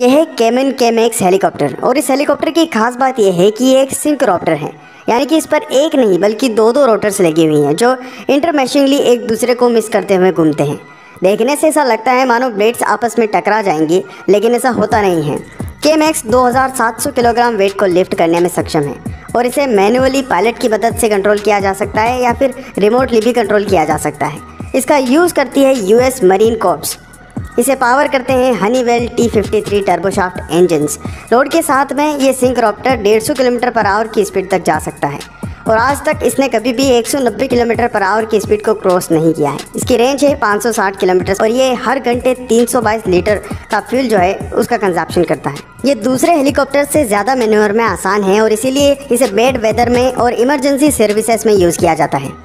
यह है caiman कैमेक्स helicopter और इस हेलीकॉप्टर की खास बात यह है कि ये एक सिंक्रोप्टर है, यानी कि इस पर एक नहीं बल्कि दो रोटर्स लगी हुई हैं जो इंटरमैशिंगली एक दूसरे को मिस करते हुए घूमते हैं। देखने से ऐसा लगता है मानो ब्लेड्स आपस में टकरा जाएंगी, लेकिन ऐसा होता नहीं है। कैमेक्स 2700 किलोग्राम वेट को लिफ्ट करने में सक्षम है और इसे मैन्युअली पायलट की मदद से कंट्रोल किया जा सकता है या फिर रिमोटली भी कंट्रोल किया जा सकता है। इसका यूज़ करती है यूएस मरीन कॉर्प्स। इसे पावर करते हैं Honeywell T53 turboshaft engines. Load के साथ में ये सिंक्रोप्टर 150 किलोमीटर पर आवर की स्पीड तक जा सकता है और आज तक इसने कभी भी 190 किलोमीटर पर आवर की स्पीड को क्रॉस नहीं किया है। इसकी रेंज है 560 किलोमीटर और ये हर घंटे 322 लीटर का फ्यूल जो है उसका कंजप्शन करता है। ये दूसरे हेलीकॉप्टर से ज़्यादा मैन्यूवर में आसान है और इसीलिए इसे बैड वेदर में और इमरजेंसी सर्विसेज में यूज़ किया जाता है।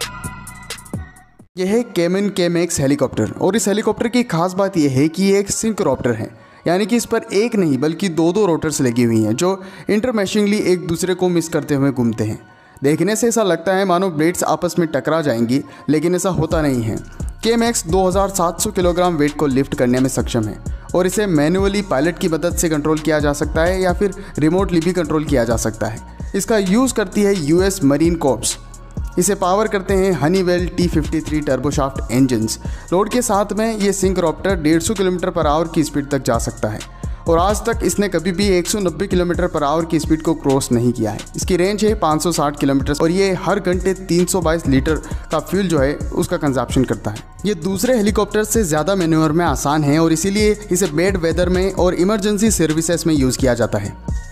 यह है कैमन कैमेक्स हेलीकॉप्टर और इस हेलीकॉप्टर की खास बात यह है कि ये एक सिंक्रोप्टर है, यानी कि इस पर एक नहीं बल्कि दो रोटर्स लगी हुई हैं जो इंटरमैशिंगली एक दूसरे को मिस करते हुए घूमते हैं। देखने से ऐसा लगता है मानो ब्लेड्स आपस में टकरा जाएंगी, लेकिन ऐसा होता नहीं है। कैमेक्स 2700 किलोग्राम वेट को लिफ्ट करने में सक्षम है और इसे मैन्युअली पायलट की मदद से कंट्रोल किया जा सकता है या फिर रिमोटली भी कंट्रोल किया जा सकता है। इसका यूज़ करती है यूएस मरीन कॉर्प्स। इसे पावर करते हैं Honeywell T53 turboshaft engines. Load के साथ में ये सिंक्रोप्टर 150 किलोमीटर पर आवर की स्पीड तक जा सकता है और आज तक इसने कभी भी 190 किलोमीटर पर आवर की स्पीड को क्रॉस नहीं किया है। इसकी रेंज है 560 किलोमीटर और ये हर घंटे 322 लीटर का फ्यूल जो है उसका कंजप्शन करता है। ये दूसरे हेलीकॉप्टर से ज़्यादा मैन्यूवर में आसान है और इसीलिए इसे बैड वेदर में और इमरजेंसी सर्विसेज में यूज़ किया जाता है।